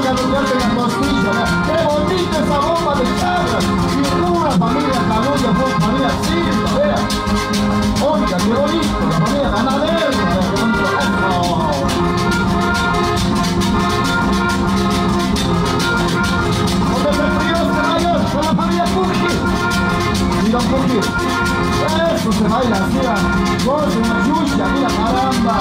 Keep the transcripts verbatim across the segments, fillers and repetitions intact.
a golpearte la costilla, ¿verdad? ¡Qué bonita esa bomba de chagras! Y una familia Caluya fue una familia silva, vea. Oiga, qué bonito, la familia ganadera, qué bonito eso. ¿Dónde se frío este mayor? Con la familia Cookie. Mira Cookie. Eso se baila así, con una yuya, mira, caramba.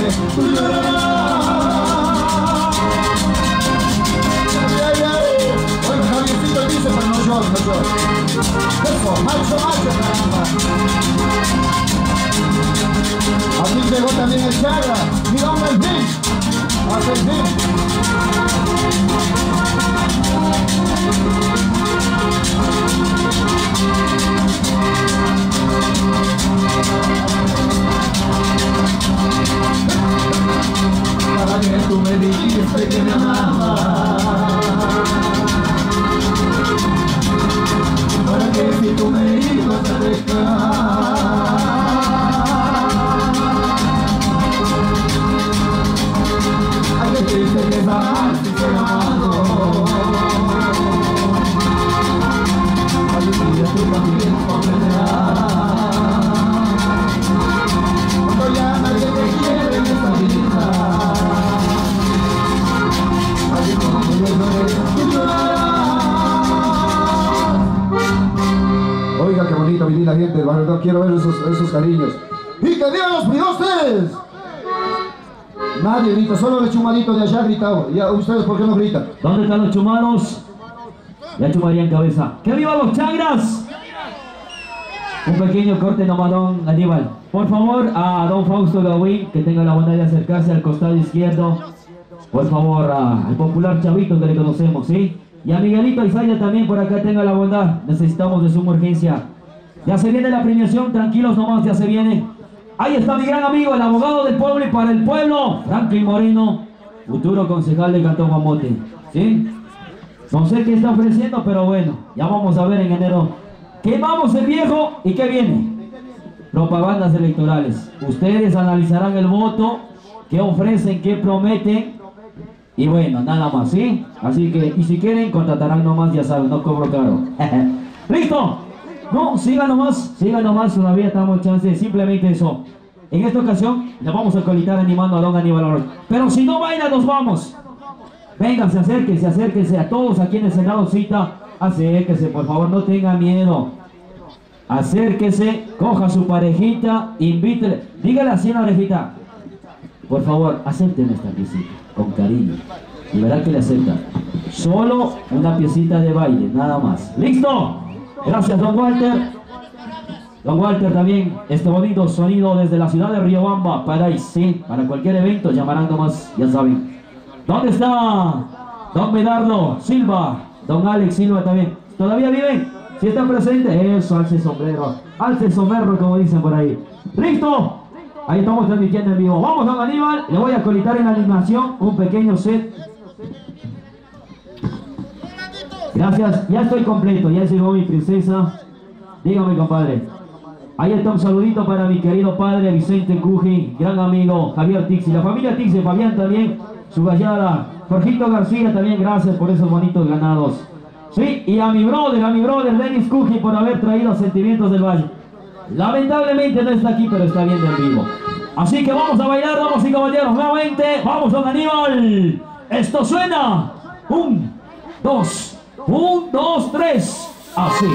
tú llorarás. Ay, ay, ay. Oiga, Javiercito dice, pero no lloro, no lloro. Eso, macho, macho, caramba. Aquí llegó también el Chaga. Mira, un el fin. Hace el fin. Para que tú me dijiste que me amabas, para que si tú me ibas a dejar, ay que triste que jamás te he amado, ay que tú también comprenderás, cuando ya nadie te quiere en esta vida. Oiga, qué bonita, mi linda gente, la verdad quiero ver esos, esos cariños. ¡Y que digan los pidostes! Nadie grita, solo el chumadito de allá gritaba. ¿Y a ustedes por qué no gritan? ¿Dónde están los chumados? Ya chumarían cabeza. ¡Que viva los chagras! Un pequeño corte nomás, don Aníbal. Por favor, a don Fausto Gavín, que tenga la bondad de acercarse al costado izquierdo. Por favor, a, al popular Chavito que le conocemos, ¿sí? Y a Miguelito Isaya también por acá tenga la bondad. Necesitamos de suma urgencia. Ya se viene la premiación, tranquilos nomás, ya se viene. Ahí está mi gran amigo, el abogado del pueblo y para el pueblo, Franklin Moreno, futuro concejal de Cantón Guamote, ¿sí? No sé qué está ofreciendo, pero bueno, ya vamos a ver en enero. ¿Qué vamos el viejo y qué viene? Propagandas electorales. Ustedes analizarán el voto, qué ofrecen, qué prometen. Y bueno, nada más, ¿sí? Así que, y si quieren, contratarán nomás, ya saben, no cobro caro. ¡Listo! No, sigan nomás, sigan nomás, todavía estamos chance, simplemente eso. En esta ocasión, le vamos a colitar animando a don Aníbal Oroz. Pero si no baila, nos vamos. Vénganse, acérquense, acérquense a todos aquí en el Senado Cita. Acérquense, por favor, no tengan miedo. Acérquese, coja a su parejita, invítele. Dígale así a la orejita. Por favor, acepten esta piecita, con cariño. Y verá que le aceptan. Solo una piecita de baile, nada más. ¡Listo! Gracias, don Walter. Don Walter también, este bonito sonido desde la ciudad de Riobamba, para sí, para cualquier evento, llamarán nomás, ya saben. ¿Dónde está don Medardo Silva? Don Alex Silva también. ¿Todavía viven? Si están presentes, eso, alce sombrero. Alce sombrero, como dicen por ahí. ¡Listo! Ahí estamos transmitiendo en vivo. Vamos, don Aníbal. Le voy a colitar en la animación un pequeño set. Gracias. Ya estoy completo. Ya llegó mi princesa. Dígame, compadre. Ahí está un saludito para mi querido padre Vicente Cuji, gran amigo Javier Tixi. La familia Tixi, Fabián también, su gallada. Jorgito García también, gracias por esos bonitos ganados. Sí, y a mi brother, a mi brother Denis Cuji por haber traído Sentimientos del Valle. Lamentablemente no está aquí, pero está viendo en vivo. Así que vamos a bailar, damas y caballeros, nuevamente. Vamos, don Aníbal. Esto suena. Un, dos, un, dos, tres. Así.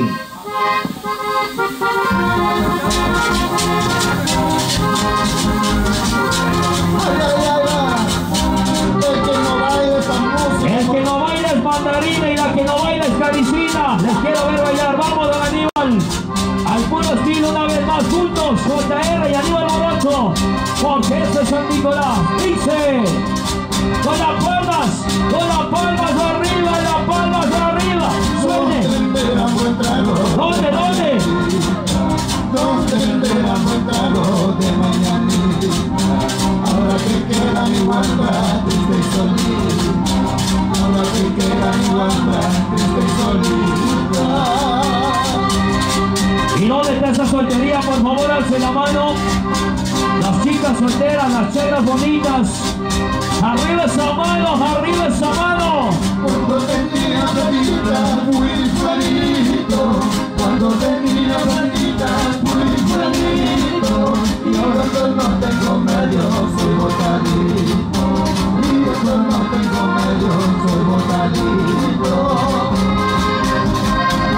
El que no baila es mandarina y la que no baila es caricina. Les quiero ver bailar. Vamos, don Aníbal. Al puro estilo, una vez más juntos, J R y Aníbal Morocho, porque este es San Nicolás. Dice, con las palmas, con las palmas arriba, las palmas arriba. Suene. ¿Dónde, dónde? ¿Dónde esperamos el trago de mañanita? Ahora que queda mi guarda, triste y solita. Ahora que queda mi guarda, triste y solita. ¿Y dónde está esa soltería? Por favor, alce la mano. Las chicas solteras, las chicas bonitas. Arriba esa mano, arriba esa mano. Cuando tenía planita muy clarito, cuando tenía planita muy clarito, y ahora yo no tengo medio, soy botanito. Y yo no tengo medio, soy botanito.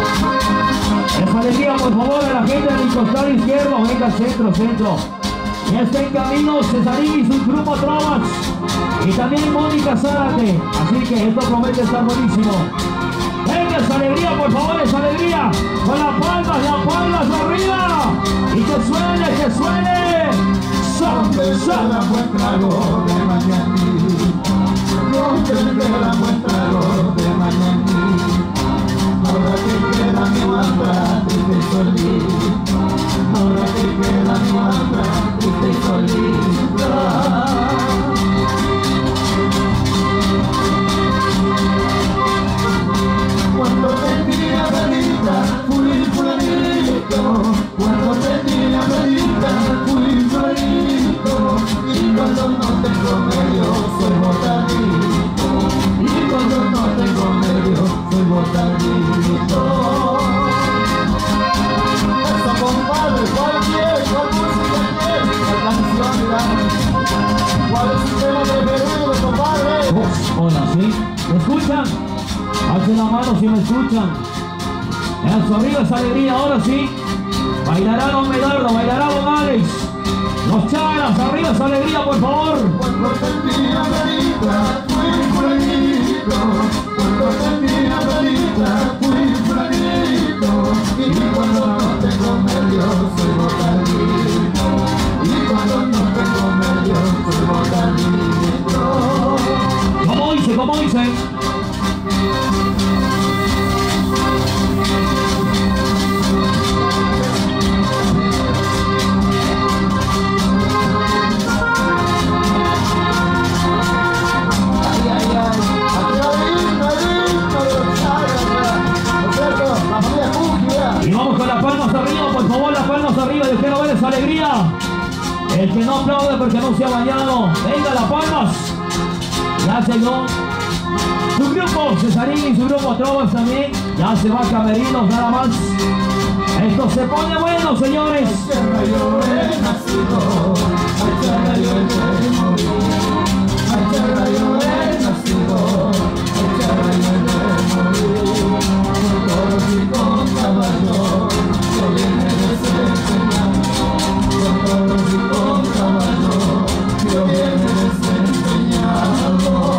Les parecía, por favor, a la gente del costado izquierdo. Venga, centro, centro. Ya está en camino Cesarín y su grupo Trovas. Y también Mónica Zárate. Así que esto promete estar buenísimo. Venga, esa alegría, por favor, esa alegría. Con las palmas, las palmas arriba. Y que suene, que suene. Rompe la muestra de mañanita, rompe la muestra de mañanita. Ahora que queda mi manda, triste y solita. Ahora que queda mi manda, triste y solita. Cuando te tenía planita, fui fulanito. Cuando te tenía planita, fui fulanito. Y cuando no tengo medio, soy botanito. Y cuando no tengo medio, soy botanito. Eso, compadre, ¿cuál quiere? ¿Cuál música quiere? La canción, mira. ¿Cuál es su tema preferido, compadre? Oh, hola, ¿sí? ¿Me escuchan? Alcen la mano si me escuchan. Eso, arriba esa alegría, ahora sí. Bailará Don Medardo, bailará Don Alex. Los Charas, arriba esa alegría, por favor. Cuando te tenía planita, fui fulanito. Cuando te tenía planita, fui fulanito. Y cuando no tengo medio, soy botanito. Y cuando no tengo medio, soy botanito. ¿Cómo dice? ¿Cómo dice? Y vamos con las palmas arriba, por favor, las palmas arriba, yo quiero ver esa alegría. El que no aplaude porque no se ha bañado, venga las palmas. Ya se llegó su grupo, Cesarín y su grupo Trovas también. Ya se va a camerinos nada más. Esto se pone bueno, señores. Tierra yo he nacido, a tierra yo he morido, a tierra yo he nacido, a tierra yo he morido. Con toros y con caballos, yo vine desempeñando. Con toros y con caballos, yo vine desempeñando.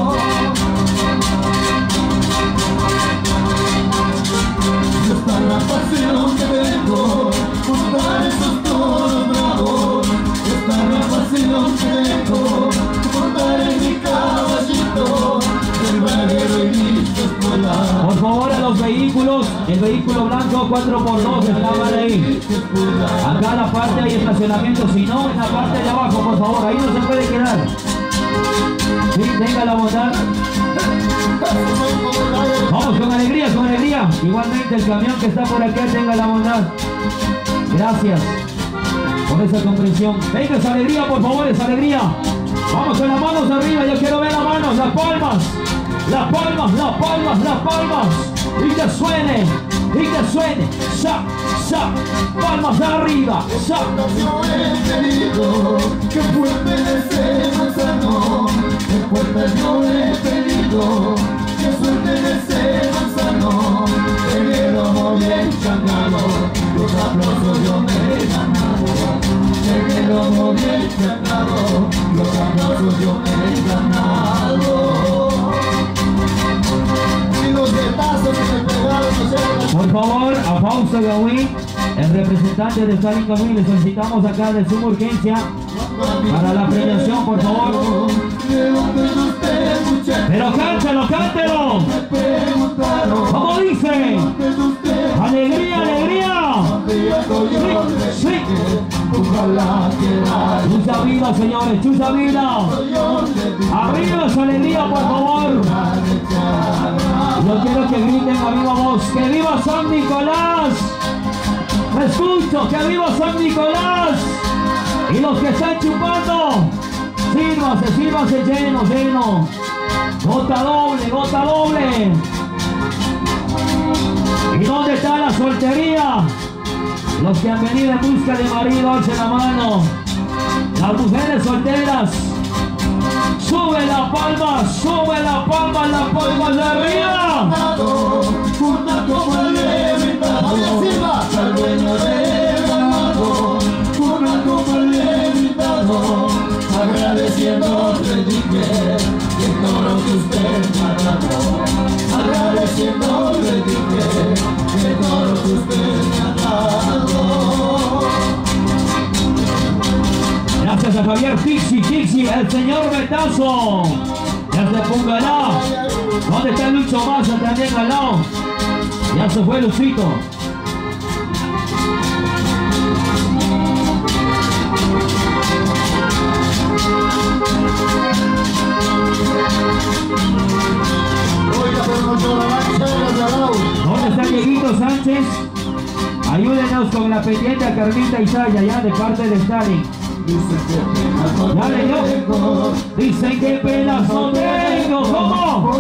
Y esta es la pasión que tengo, juntar esos toros bravos. Esta es la pasión que tengo, montar en mi caballito, el vaquero y mis espuelas. Por favor, a los vehículos, el vehículo blanco cuatro por dos estaban ahí. Acá en la parte hay estacionamiento, si no, en la parte de abajo, por favor, ahí no se puede quedar. Sí, tenga la bondad. Vamos con alegría, con alegría. Igualmente el camión que está por acá, tenga la bondad. Gracias por esa comprensión. Venga esa alegría, por favor, esa alegría. Vamos con las manos arriba, yo quiero ver las manos, las palmas. Las palmas, las palmas, las palmas. Y que suene, y que suene. Sa, sa, palmas arriba. Sa. Yo he pedido que fuerte ese manzano, que fuerte yo he pedido que suelte ese manzano. Pero muy encantado, los aplausos yo me he ganado. Pero muy encantado, los aplausos yo me he ganado. Y los retazos que se pegaron, Por favor, a Fausto Gawin, el representante de Stalin Gawin, le solicitamos acá de suma urgencia para la premiación, por favor. Pero cántelo, cántelo. ¿Cómo dice? Alegría, alegría. Sí, sí. Chucha vida, señores, chucha vida. Arriba esa alegría, por favor. Yo quiero que griten a viva voz. ¡Que viva San Nicolás! Me escucho, que viva San Nicolás. Y los que están chupando, sírvase, sírvase lleno, lleno. Gota doble, gota doble. ¿Y dónde está la soltería? Los que han venido en busca de marido, alcen la mano. Las mujeres solteras, sube la palma, sube la palma, la palma de arriba. Una como el levitado, al dueño del ganado. Una como el levitado. agradeciéndole dije que todo lo que usted me ha dado. Agradeciéndole dije que todo lo que usted me ha dado. Gracias a Javier Tixi, Tixi, el señor Betazo. Ya se ponga al lado. ¿Dónde está Lucho Maza también al lado? Ya se fue Lucito. ¿Dónde está Dieguito Sánchez? Ayúdenos con la pendiente a Carlita y Saya, ya de parte de Stalin. Dale, yo. Dicen que penas no tengo. ¿Cómo?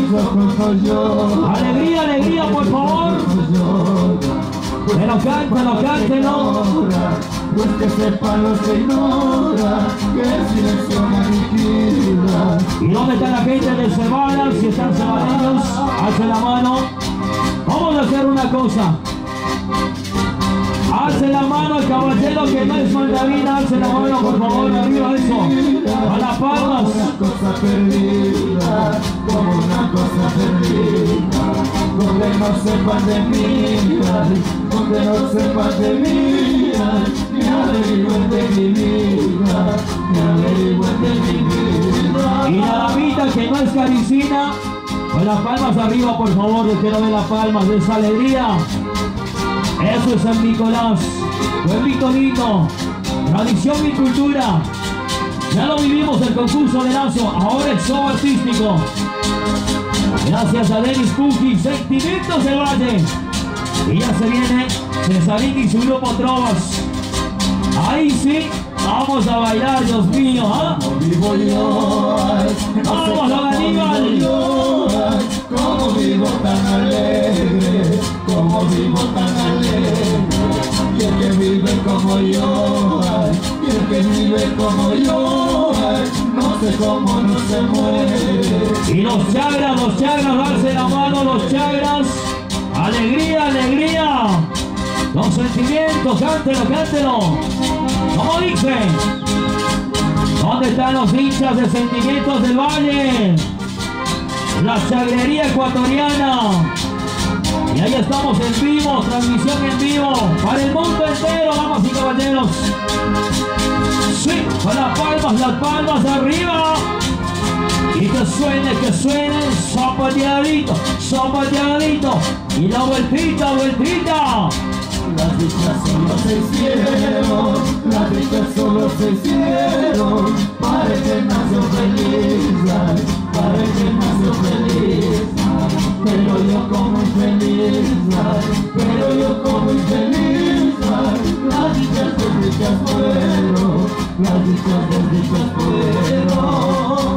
Alegría, alegría, por favor. Pero cántalo, cántalo. Pues que sepan los que ignora que el silencio me aniquila. ¿Y dónde está la gente de Cebada? Si están cebadeños, alce la mano. Vamos a hacer una cosa. Alce la mano el caballero que no es mandavina, alce la mano por favor, arriba eso. A las palmas. Como una cosa perdida, como una cosa perdida. Donde no sepan de mí, donde no sepan de mí, me averigüen de mi vida, me averigüen de mi vida. Y la damita que no es caricina, con las palmas arriba por favor, yo quiero ver las palmas de esa alegría. Eso es San Nicolás, pueblito lindo, tradición y cultura. Ya lo vivimos el concurso de lazo, ahora el show artístico. Gracias a Denis Cookie, Sentimientos del Valle. Y ya se viene Cesarín y su grupo Trovas. Ahí sí, vamos a bailar, Dios mío, ¿ah? Como vivo yo, ay, no sé ¡Vamos, don Aníbal! Como vivo tan alegre, como vivo tan alegre. Y el que vive como yo, ay, y el que vive como yo, ay, no sé cómo no se muere. Y los chagras, los chagras, darse la mano, los chagras. Alegría, alegría. Los sentimientos, cántelo, cántelo. ¿Cómo dice? ¿Dónde están los hinchas de Sentimientos del Valle? La chagrería ecuatoriana. Y ahí estamos en vivo, transmisión en vivo para el mundo entero, damas y caballeros. Sí, con las palmas, las palmas arriba. Y que suene, que suene, zapateadito, zapateadito. Y la vueltita, vueltita. Las dichas solo se hicieron, las dichas solo se hicieron para el que nació feliz, ay, para el que nació feliz, ay, pero yo como infeliz, ay, pero yo como infeliz, ay, las dichas desdichas fueron, las dichas desdichas fueron.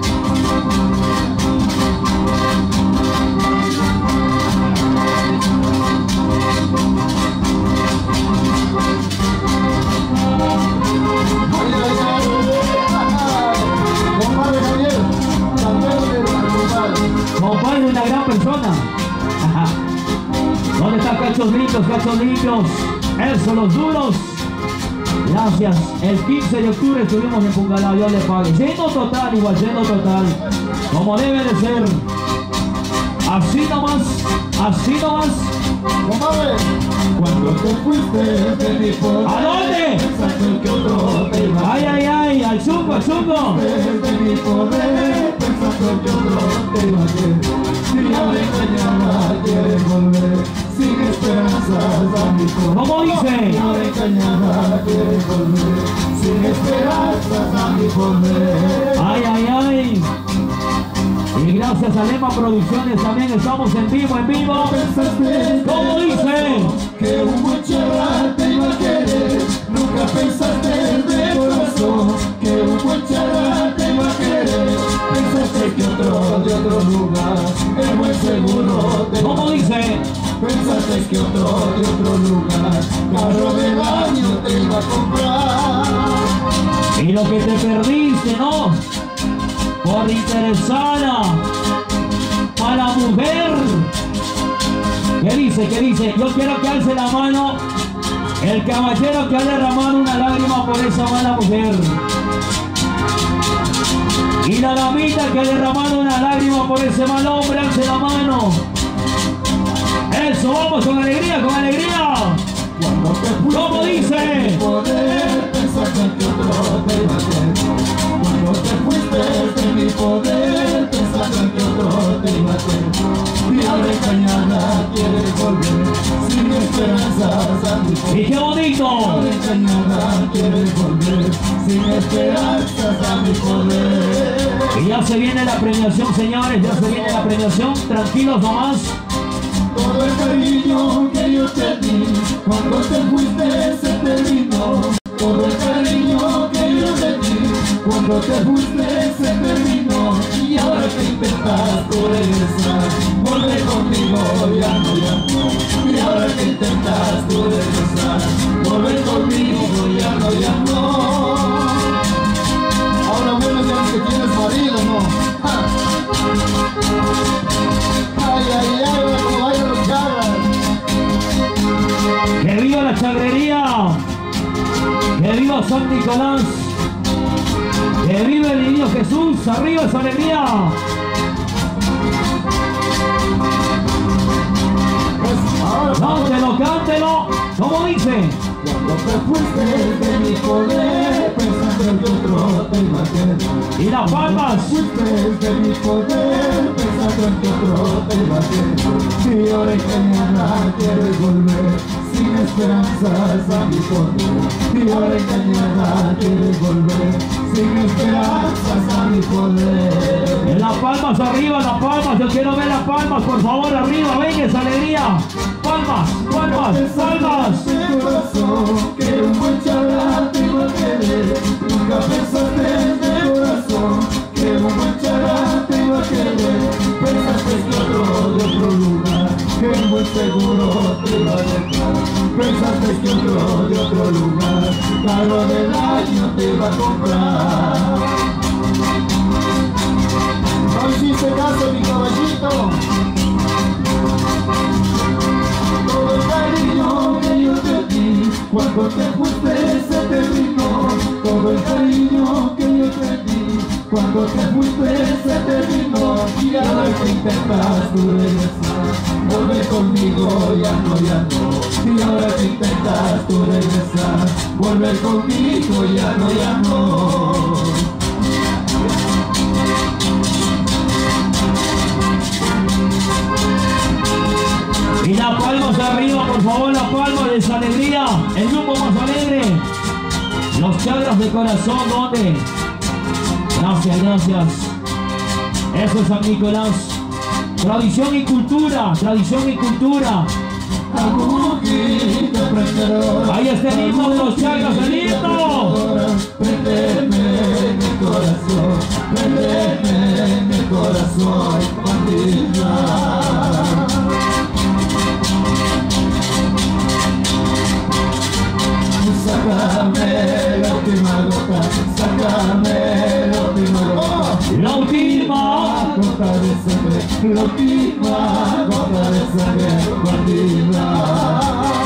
Compadre, una gran persona. Ajá. ¿Dónde están cachos limpios, cachos limpios? Eso, los duros. Gracias. El quince de octubre estuvimos en Pungalá, Dios le pague. Lleno total, igual, lleno total. Como debe de ser. Así nomás, así nomás. Comadre, cuando te fuiste de mi poder, ¿A dónde? pensaste que otro te iba a Ay, ay, ay, al chungo, al chungo. de mi poder, pensando que otro te iba a querer. Si ya me engañaba, quieres volver, sin esperanzas a mi poder. ¿Cómo dice? Si ya me engañaba, quieres volver, sin esperanzas a mi poder. Ay, ay, ay. Y gracias a Lema Producciones también estamos en vivo, en vivo. Pensaste ¿Cómo dice? que un buen chaval te iba a querer, nunca pensaste de corazón que un buen chaval te iba a querer, pensaste que otro de otro lugar, el buen seguro te iba a ¿Cómo dice? pensaste que otro de otro lugar, carro de baño te iba a comprar. Y lo que te perdiste, ¿no? Por interesada a la mujer. ¿Qué dice? ¿Qué dice? Yo quiero que alce la mano el caballero que ha derramado una lágrima por esa mala mujer. la damita que ha derramado una lágrima por ese mal hombre, alce la mano. Eso, vamos con alegría, con alegría. ¿Cómo dice? Poder, pensaste que otro te iba a querer. Cuando te fuiste de mi poder, pensaste que otro te iba a querer. Y ahora engañada quieres volver, sin esperanzas a mi poder. Y qué bonito. Ahora engañada quieres volver, sin esperanzas a mi poder. Y ya se viene la premiación, señores, ya se viene la premiación. Tranquilos nomás. Todo el cariño que yo te di, cuando te fuiste se terminó. Todo el cariño que yo te di, cuando te fuiste se terminó. Y ahora que intentas tú regresar, volver conmigo ya no, ya no. Y ahora que intentas tú regresar, volver conmigo ya no, ya no. Ahora bueno ya que tienes marido, ¿no? ¡Ja! Ay, ay, ay, como bailan los chagras. ¡Que viva la chagrería! ¡Que viva San Nicolás! ¡Que viva el niño Jesús! ¡Arriba esa alegría! ¡Cántelo, cántelo! ¿Cómo dice? Cuando te fuiste de mi poder, pensando que otro te iba a querer. ¡Y las palmas! Fuiste de mi poder, pensando que otro te iba a querer. Y ahora que mañana quieres volver, sin esperanzas a mi poder. Y ahora que mañana quieres volver, sin esperanzas a mi poder. En las palmas arriba, las palmas, yo quiero ver las palmas, por favor, arriba, venga esa alegría. Palmas, palmas, palmas. De corazón, que un buen chaval te iba a querer. Nunca pensaste de corazón, que un buen chaval te iba a querer. Pensaste que otro de otro lugar, que un buen seguro te iba a dejar. Pensaste que otro de otro lugar, carro del año te iba a comprar. No hiciste caso, mi caballito. Todo el cariño que yo te di, cuando te fuiste se terminó. Todo el cariño que yo te di, cuando te fuiste se terminó. Y ahora que intentas tú regresar, volver conmigo ya no, ya no. Y ahora que intentas tú regresar, volver conmigo ya no, ya no. Y las palmas arriba, por favor, las palmas de esa alegría. El grupo más alegre. Los chagras de corazón, ¿dónde? Gracias, gracias. Eso es San Nicolás. Tradición y cultura, tradición y cultura. Ahí está el himno de los chagras, el himno. Prendeme en el corazón, prendeme en el corazón, bandida. Sácame la última gota, sácame la última gota. La última gota de sangre, la última gota de sangre, bandida.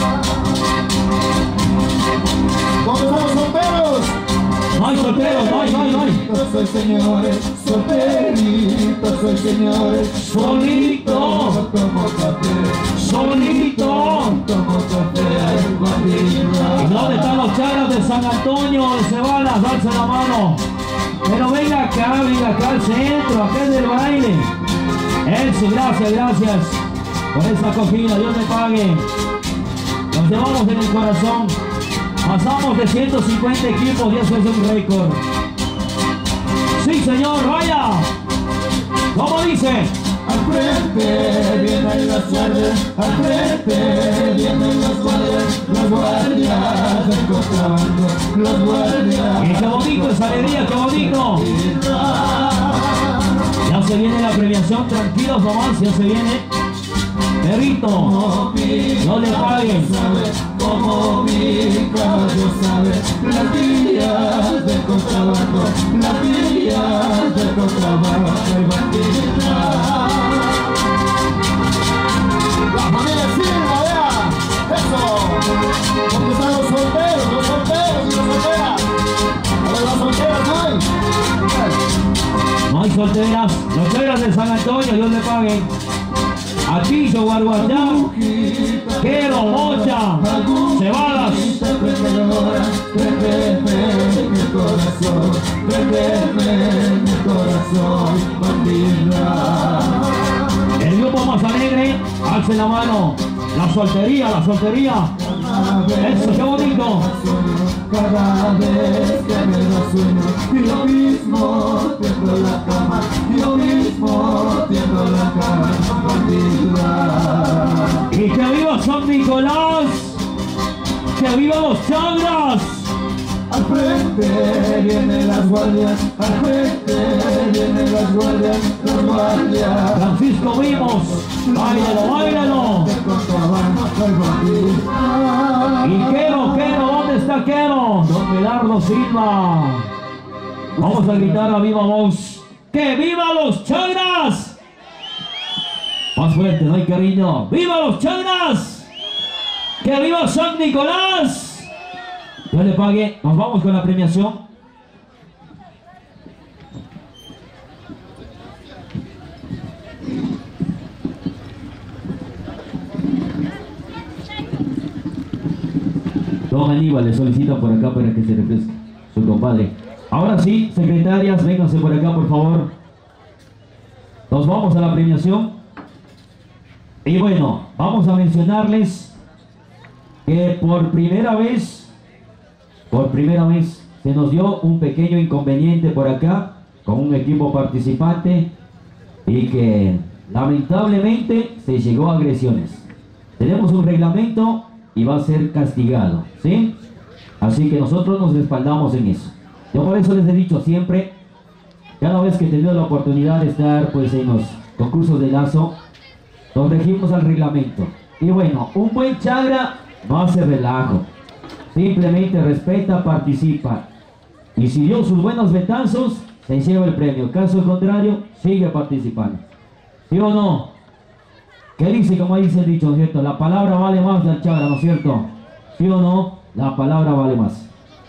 ¿Cómo estamos, solteros? No hay solteros, no hay, no hay, no hay. Soy señores, solterito, soy señores, Solito, como café, solito. como café, ay, bandida. ¿Y dónde están los chagras de San Antonio de Cebalas? Darse la mano. Pero venga acá, venga acá al centro, acá es del baile. Eso, gracias, gracias por esa acogida, Dios me pague. Nos llevamos en el corazón. Pasamos de ciento cincuenta equipos y eso es un récord. Sí, señor, vaya. ¿Cómo dice? Al frente vienen las guardias, al frente vienen las guardias, las guardias del contrabando, las guardias. Y qué bonito esa alegría, qué bonito. Ya se viene la premiación, tranquilos nomás, ya se viene. Perrito, no le paguen. Como mi caballo sabe, las vías del contrabando, las vías del contrabando, hay bandida. La familia Silva, vea, eso. ¿Dónde están los solteros, los solteros y las solteras? A ver, las solteras no hay. No No hay solteras. Los chagras de San Antonio, Dios le pague. Atillo, Guarguayá, Quero, Mocha, Cebadas. El grupo más alegre, alce la mano. La soltería, la soltería. Eso, qué bonito. Cada vez que me lo sueño, yo mismo tiendo la cama, yo mismo tiendo la cama, y que viva San Nicolás, que viva los chagras. Al frente vienen las guardias, al frente vienen las guardias, las guardias. Francisco Vimos, báilalo, báilalo. Y Quero, Quero, ¿dónde está Quero? Don Medardo Silva. Vamos a gritar a viva voz. ¡Que viva los chagras! Más fuerte, no hay cariño. ¡Viva los chagras! ¡Que viva San Nicolás! Ya le pague, nos vamos con la premiación. Don Aníbal le solicita por acá para que se refresque su compadre. Ahora sí, secretarias, vénganse por acá por favor. Nos vamos a la premiación. Y bueno, vamos a mencionarles que por primera vez Por primera vez se nos dio un pequeño inconveniente por acá con un equipo participante y que lamentablemente se llegó a agresiones. Tenemos un reglamento y va a ser castigado, ¿sí? Así que nosotros nos respaldamos en eso. Yo por eso les he dicho siempre, cada vez que he tenido la oportunidad de estar pues en los concursos de lazo, nos regimos al reglamento. Y bueno, un buen chagra no hace relajo. Simplemente respeta, participa. Y si dio sus buenos vetazos, se lleva el premio. Caso contrario, sigue participando. ¿Sí o no? ¿Qué dice? Como dice el dicho, ¿no es cierto? La palabra vale más del chagra, ¿no es cierto? ¿Sí o no? La palabra vale más.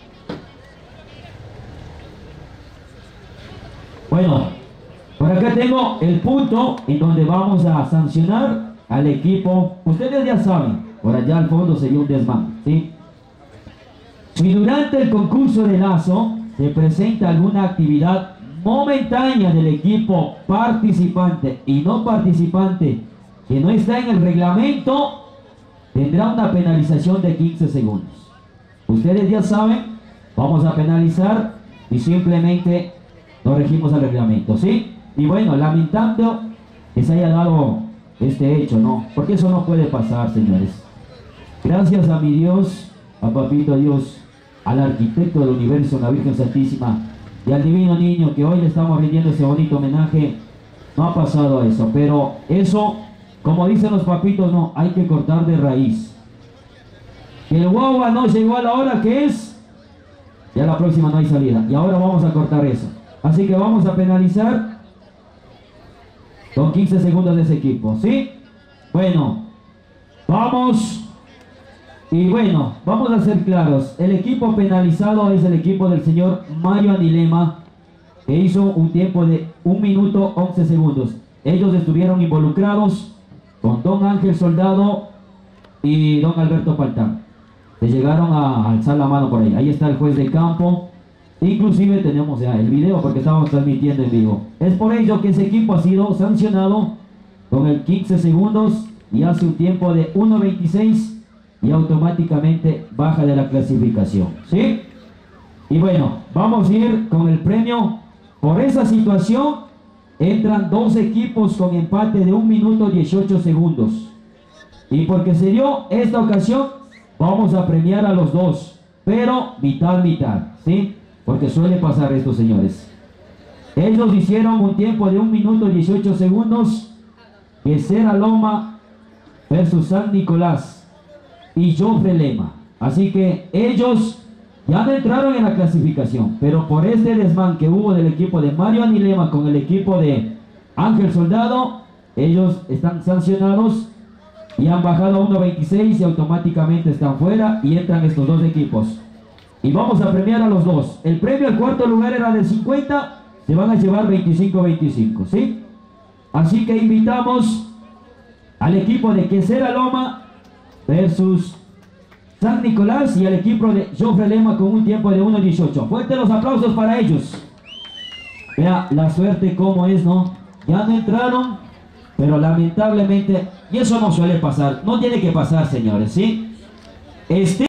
Bueno, por acá tengo el punto en donde vamos a sancionar al equipo. Ustedes ya saben, por allá al fondo sería un desmán, ¿sí? Si durante el concurso de lazo se presenta alguna actividad momentánea del equipo participante y no participante que no está en el reglamento, tendrá una penalización de quince segundos. Ustedes ya saben, vamos a penalizar y simplemente nos regimos al reglamento, ¿sí? Y bueno, lamentando que se haya dado este hecho, ¿no? Porque eso no puede pasar, señores. Gracias a mi Dios, a Papito Dios, al arquitecto del universo, la Virgen Santísima, y al divino niño que hoy le estamos rindiendo ese bonito homenaje, no ha pasado eso. Pero eso, como dicen los papitos, no, hay que cortar de raíz. Que el guagua no llegó a la hora que es, ya la próxima no hay salida, y ahora vamos a cortar eso. Así que vamos a penalizar con quince segundos de ese equipo, ¿sí? Bueno, vamos. Y bueno, vamos a ser claros. El equipo penalizado es el equipo del señor Mario Anilema, que hizo un tiempo de un minuto once segundos. Ellos estuvieron involucrados con don Ángel Soldado y don Alberto Paltán. Se llegaron a alzar la mano por ahí. Ahí está el juez de campo. Inclusive tenemos ya el video porque estamos transmitiendo en vivo. Es por ello que ese equipo ha sido sancionado con el quince segundos y hace un tiempo de uno veintiséis y automáticamente baja de la clasificación, ¿sí? Y bueno, vamos a ir con el premio. Por esa situación entran dos equipos con empate de un minuto dieciocho segundos. Y porque se dio esta ocasión, vamos a premiar a los dos, pero mitad, mitad, ¿sí? Porque suele pasar esto, señores. Ellos hicieron un tiempo de un minuto dieciocho segundos, que será Loma versus San Nicolás y Jofre Lema. Así que ellos ya no entraron en la clasificación, pero por este desmán que hubo del equipo de Mario Anilema con el equipo de Ángel Soldado, ellos están sancionados y han bajado a uno veintiséis y automáticamente están fuera y entran estos dos equipos. Y vamos a premiar a los dos. El premio al cuarto lugar era de cincuenta se van a llevar veinticinco veinticinco, ¿sí? Así que invitamos al equipo de Quesera Loma versus San Nicolás y al equipo de Jofre Lema con un tiempo de uno dieciocho. Fuertes los aplausos para ellos. Vea la suerte como es, ¿no? Ya no entraron, pero lamentablemente, y eso no suele pasar, no tiene que pasar, señores, ¿sí? Este